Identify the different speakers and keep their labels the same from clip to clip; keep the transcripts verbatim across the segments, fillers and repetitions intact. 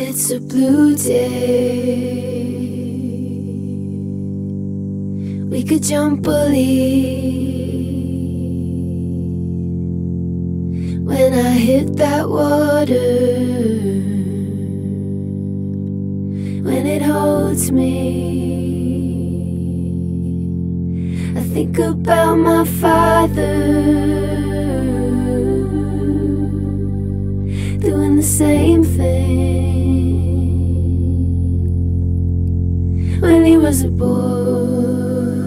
Speaker 1: It's a blue day. We could jump Bulli. When I hit that water, when it holds me, I think about my father doing the same thing when he was a boy.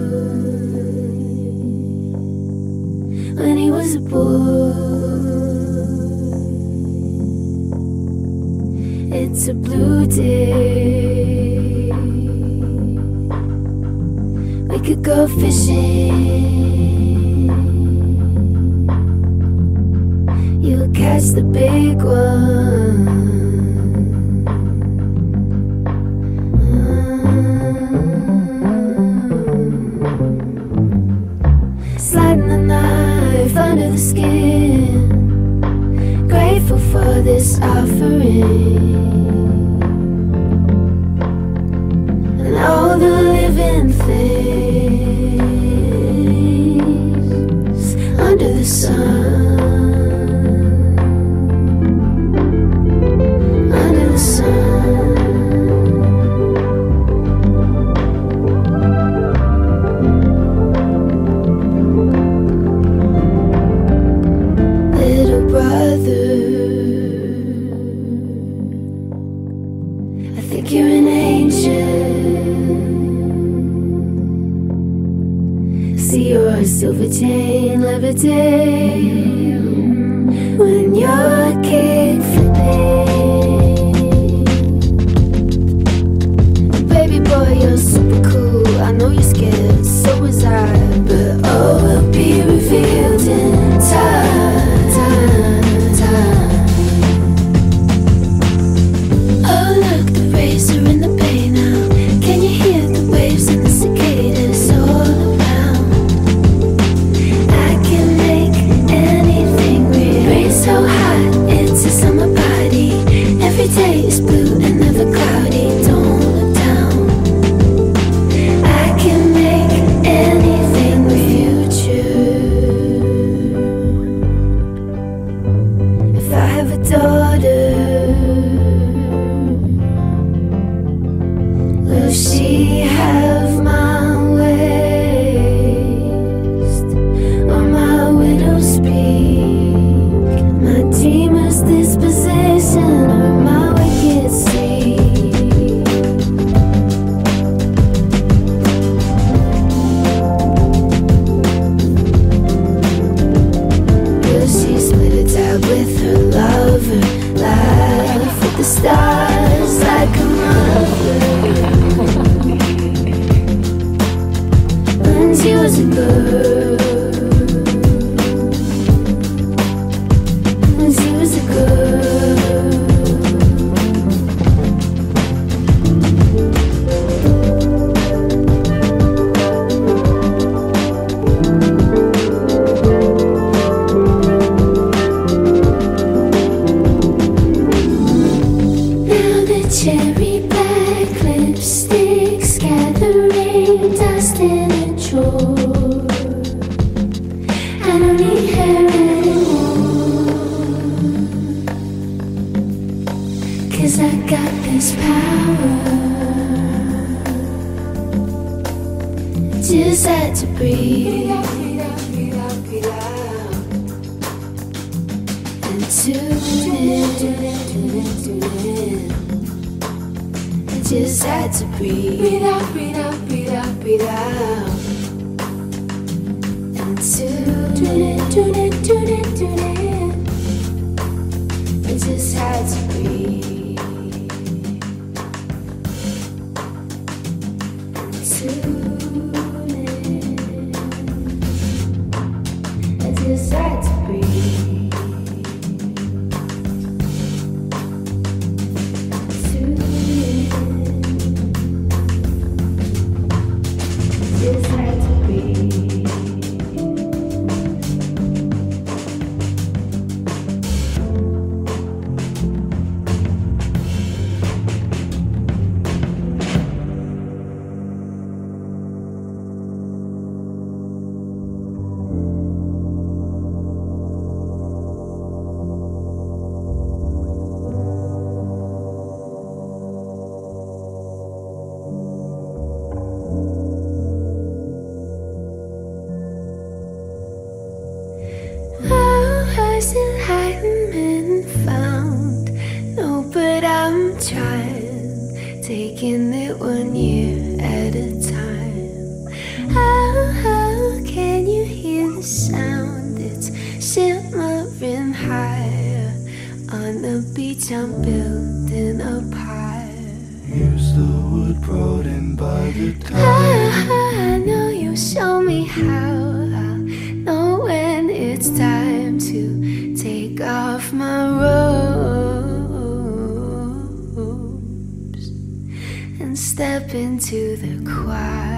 Speaker 1: When he was a boy. It's a blue day. We could go fishing. You'll catch the big one. Mm. Sliding the knife under the skin. Grateful for this offering. All the living things under the sun, under the sun. Little brother, I think you're an angel. See your silver chain levitate when you're kick flipping. Baby boy, you're super cool. I know you're scared, so was I. But all will be revealed in time, time, time. Oh look, the razor in the bay now. Can you hear the waves and the cicadas all around? So hot, it's a summer party. Every day is blue and never cloudy. Don't look down. I can make anything future. If I have a daughter, will she have my waist or my widow's speed? My dreamer's disposition or my wicked seed. Will she split a tab with her lover? Laugh with the stars like a mother. When she was a girl, she was a girl. Now the cherry black lipsticks gathering dust in a drawer. I don't need hair anymore, 'cause I got this power. Just had to breathe and tune in. I just had to breathe. Breathe out, breathe out, breathe out, breathe out. And tune in, tune in, tune in, tune in. I just had to breathe. Just had to breathe. Just had to breathe. taking it one year at a time. How, how can you hear the sound? It's shimmering higher. On the beach I'm building a pyre.
Speaker 2: Here's the wood brought in by the tide.
Speaker 1: I, I know you show me how. I'll know when it's time to take off my robes and step into the quiet.